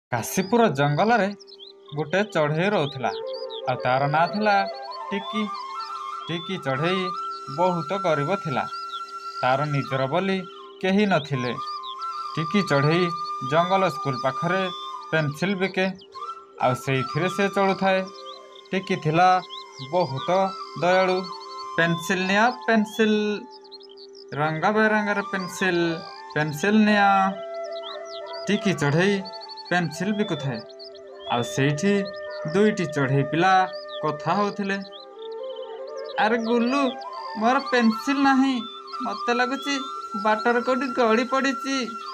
କାଶୀପୁର ଜଙ୍ଗଲରେ ଗୋଟେ ଚଢ଼େଇ ରହୁଥିଲା ଆଉ ତାର ନାଁ ଥିଲା ଟିକି। ଟିକି ଚଢ଼େଇ ବହୁତ ଗରିବ ଥିଲା। ତାର ନିଜର ବୋଲି କେହି ନଥିଲେ। ଟିକି ଚଢ଼େଇ ଜଙ୍ଗଲ ସ୍କୁଲ ପାଖରେ ପେନସିଲ ବିକେ ଆଉ ସେଇଥିରେ ସେ ଚଳୁଥାଏ। ଟିକି ଥିଲା ବହୁତ ଦୟାଳୁ। ପେନସିଲ ନିଅ ପେନସିଲ, ରଙ୍ଗ ବେରଙ୍ଗର ପେନସିଲ, ପେନସିଲ ନିଅ। ଟିକି ଚଢ଼େଇ ପେନସିଲ ବିକୁଥାଏ ଆଉ ସେଇଠି ଦୁଇଟି ଚଢ଼େଇ ପିଲା କଥା ହଉଥିଲେ। ଆରେ ଗୁଲୁ, ମୋର ପେନସିଲ ନାହିଁ, ମତେ ଲାଗୁଛି ବାଟରେ କୋଉଠି ଗଳି ପଡ଼ିଛି।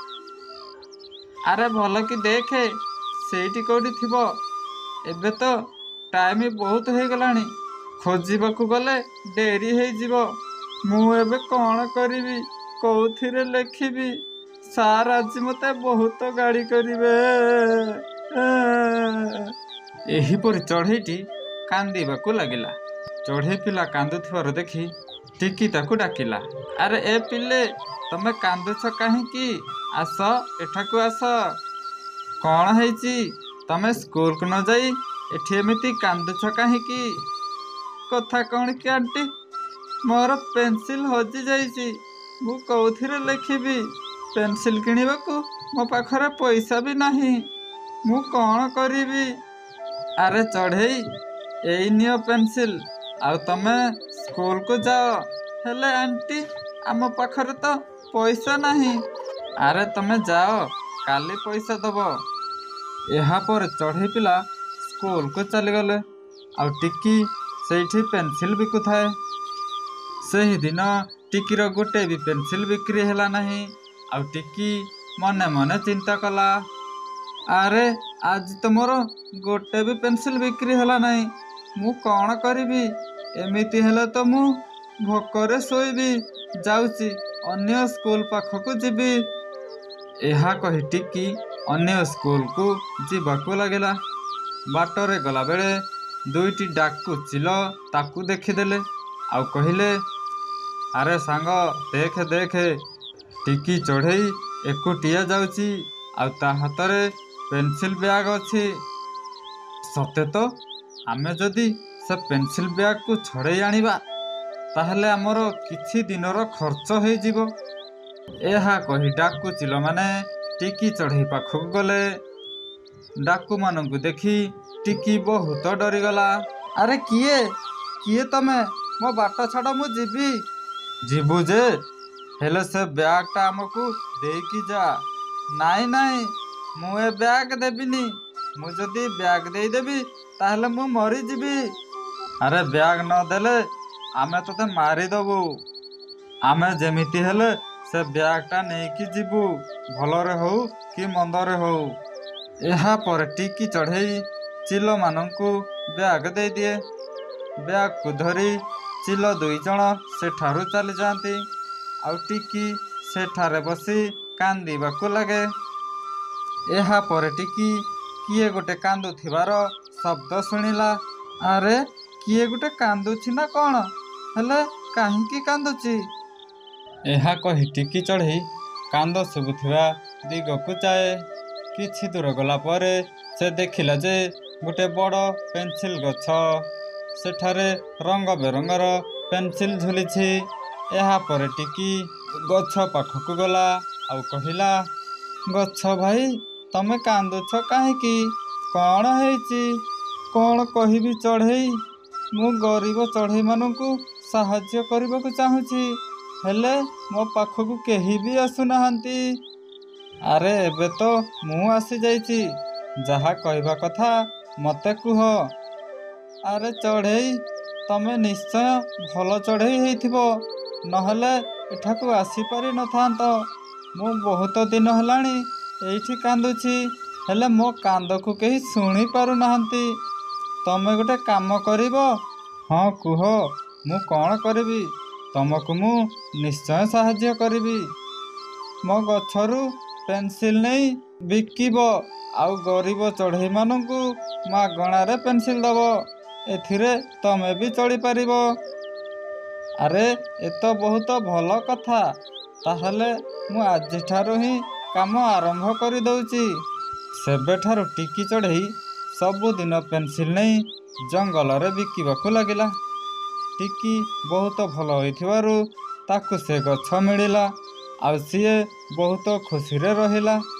ଆରେ ଭଲ କି ଦେଖେ, ସେଇଠି କୋଉଠି ଥିବ। ଏବେ ତ ଟାଇମ ବହୁତ ହେଇଗଲାଣି, ଖୋଜିବାକୁ ଗଲେ ଡେରି ହେଇଯିବ। ମୁଁ ଏବେ କ'ଣ କରିବି, କୋଉଥିରେ ଲେଖିବି? ସାର୍ ଆଜି ମତେ ବହୁତ ଗାଳି କରିବେ। ଏହିପରି ଚଢ଼େଇଟି କାନ୍ଦିବାକୁ ଲାଗିଲା। ଚଢ଼େଇ ପିଲା କାନ୍ଦୁଥିବାର ଦେଖି ଟିକି ତାକୁ ଡାକିଲା। ଆରେ ଏ ପିଲେ, ତମେ କାନ୍ଦୁଛ କାହିଁକି? ଆସ ଏଠାକୁ ଆସ। କ'ଣ ହେଇଛି? ତମେ ସ୍କୁଲକୁ ନ ଯାଇ ଏଠି ଏମିତି କାନ୍ଦୁଛ କାହିଁକି? କଥା କ'ଣ କି ଆଣ୍ଟି, ମୋର ପେନସିଲ ହଜି ଯାଇଛି। ମୁଁ କୋଉଥିରେ ଲେଖିବି? ପେନସିଲ କିଣିବାକୁ ମୋ ପାଖରେ ପଇସା ବି ନାହିଁ। ମୁଁ କ'ଣ କରିବି? ଆରେ ଚଢ଼େଇ, ଏଇ ନିଅ ପେନସିଲ ଆଉ ତମେ ସ୍କୁଲକୁ ଯାଅ। ହେଲେ ଆଣ୍ଟି, ଆମ ପାଖରେ ତ ପଇସା ନାହିଁ। ଆରେ ତମେ ଯାଅ, କାଲି ପଇସା ଦବ। ଏହାପରେ ଚଢ଼େଇ ପିଲା ସ୍କୁଲକୁ ଚାଲିଗଲେ ଆଉ ଟିକି ସେଇଠି ପେନସିଲ ବିକୁଥାଏ। ସେହିଦିନ ଟିକିର ଗୋଟେ ବି ପେନସିଲ ବିକ୍ରି ହେଲା ନାହିଁ ଆଉ ଟିକି ମନେ ମନେ ଚିନ୍ତା କଲା। ଆରେ ଆଜି ତ ମୋର ଗୋଟେ ବି ପେନସିଲ ବିକ୍ରି ହେଲା ନାହିଁ। ମୁଁ କ'ଣ କରିବି? ଏମିତି ହେଲେ ତ ମୁଁ ଭୋକରେ ଶୋଇବି। ଯାଉଛି, ଅନ୍ୟ ସ୍କୁଲ ପାଖକୁ ଯିବି। ଏହା କହି ଟିକି ଅନ୍ୟ ସ୍କୁଲକୁ ଯିବାକୁ ଲାଗିଲା। ବାଟରେ ଗଲାବେଳେ ଦୁଇଟି ଡାକୁ ଚିଲ ତାକୁ ଦେଖିଦେଲେ ଆଉ କହିଲେ, ଆରେ ସାଙ୍ଗ, ଦେଖେ ଦେଖେ, ଟିକି ଚଢ଼େଇ ଏକୁଟିଆ ଯାଉଛି ଆଉ ତା ହାତରେ ପେନସିଲ ବ୍ୟାଗ ଅଛି। ସତେ ତ, ଆମେ ଯଦି ସେ ପେନସିଲ ବ୍ୟାଗକୁ ଛଡ଼େଇ ଆଣିବା ତାହେଲେ ଆମର କିଛି ଦିନର ଖର୍ଚ୍ଚ ହେଇଯିବ। ଏହା କହି ଡାକୁ ଚିଲମାନେ ଟିକି ଚଢ଼େଇ ପାଖକୁ ଗଲେ। ଡାକୁମାନଙ୍କୁ ଦେଖି ଟିକି ବହୁତ ଡରିଗଲା। ଆରେ କିଏ କିଏ ତମେ? ମୋ ବାଟ ଛାଡ଼, ମୁଁ ଯିବି। ଯିବୁ ଯେ, ହେଲେ ସେ ବ୍ୟାଗଟା ଆମକୁ ଦେଇକି ଯା। ନାଇଁ ନାଇଁ, ମୁଁ ଏ ବ୍ୟାଗ ଦେବିନି। ମୁଁ ଯଦି ବ୍ୟାଗ ଦେଇଦେବି ତାହେଲେ ମୁଁ ମରିଯିବି। ଆରେ ବ୍ୟାଗ ନ ଦେଲେ ଆମେ ତତେ ମାରିଦବୁ। ଆମେ ଯେମିତି ହେଲେ ସେ ବ୍ୟାଗଟା ନେଇକି ଯିବୁ, ଭଲରେ ହଉ କି ମନ୍ଦରେ ହଉ। ଏହା ପରେ ଟିକି ଚଢ଼େଇ ଚିଲମାନଙ୍କୁ ବ୍ୟାଗ ଦେଇଦିଏ। ବ୍ୟାଗକୁ ଧରି ଚିଲ ଦୁଇଜଣ ସେଠାରୁ ଚାଲିଯାଆନ୍ତି ଆଉ ଟିକି ସେଠାରେ ବସି କାନ୍ଦିବାକୁ ଲାଗେ। ଏହା ପରେ ଟିକି କିଏ ଗୋଟେ କାନ୍ଦୁଥିବାର ଶବ୍ଦ ଶୁଣିଲା। ଆରେ କିଏ ଗୋଟେ କାନ୍ଦୁଛି ନା କ'ଣ? ହେଲେ କାହିଁକି କାନ୍ଦୁଛି? ଏହା କହି ଟିକି ଚଢ଼େଇ କାନ୍ଦ ଶୁଭୁଥିବା ଦିଗକୁ ଯାଏ। କିଛି ଦୂର ଗଲା ପରେ ସେ ଦେଖିଲା ଯେ ଗୋଟେ ବଡ଼ ପେନସିଲ ଗଛ। ସେଠାରେ ରଙ୍ଗ ବେରଙ୍ଗର ପେନସିଲ ଝୁଲିଛି। ଏହା ପରେ ଟିକି ଗଛ ପାଖକୁ ଗଲା ଆଉ କହିଲା, ଗଛ ଭାଇ, ତମେ କାନ୍ଦୁଛ କାହିଁକି? କ'ଣ ହେଇଛି? କ'ଣ କହିବି ଚଢ଼େଇ, ମୁଁ ଗରିବ ଚଢ଼େଇମାନଙ୍କୁ ସାହାଯ୍ୟ କରିବାକୁ ଚାହୁଁଛି, ହେଲେ ମୋ ପାଖକୁ କେହି ବି ଆସୁନାହାନ୍ତି। ଆରେ ଏବେ ତ ମୁଁ ଆସିଯାଇଛି, ଯାହା କହିବା କଥା ମତେ କୁହ। ଆରେ ଚଢ଼େଇ, ତମେ ନିଶ୍ଚୟ ଭଲ ଚଢ଼େଇ ହେଇଥିବ, ନହେଲେ ଏଠାକୁ ଆସିପାରିନଥାନ୍ତ। ମୁଁ ବହୁତ ଦିନ ହେଲାଣି ଏଇଠି କାନ୍ଦୁଛି, ହେଲେ ମୋ କାନ୍ଦକୁ କେହି ଶୁଣି ପାରୁନାହାନ୍ତି। ତମେ ଗୋଟେ କାମ କରିବ? ହଁ କୁହ, ମୁଁ କ'ଣ କରିବି? ତମକୁ ମୁଁ ନିଶ୍ଚୟ ସାହାଯ୍ୟ କରିବି। ମୋ ଗଛରୁ ପେନସିଲ ନେଇ ବିକିବ ଆଉ ଗରିବ ଚଢ଼େଇମାନଙ୍କୁ ମାଗଣାରେ ପେନସିଲ ଦବ। ଏଥିରେ ତମେ ବି ଚଳିପାରିବ। ଆରେ ଏ ତ ବହୁତ ଭଲ କଥା। ତାହେଲେ ମୁଁ ଆଜିଠାରୁ ହିଁ କାମ ଆରମ୍ଭ କରିଦେଉଛି। ସେବେଠାରୁ ଟିକି ଚଢ଼େଇ ସବୁଦିନ ପେନସିଲ ନେଇ ଜଙ୍ଗଲରେ ବିକିବାକୁ ଲାଗିଲା। ଟିକି ବହୁତ ଭଲ ହୋଇଥିବାରୁ ତାକୁ ସେ ଗଛ ମିଳିଲା ଆଉ ସିଏ ବହୁତ ଖୁସିରେ ରହିଲା।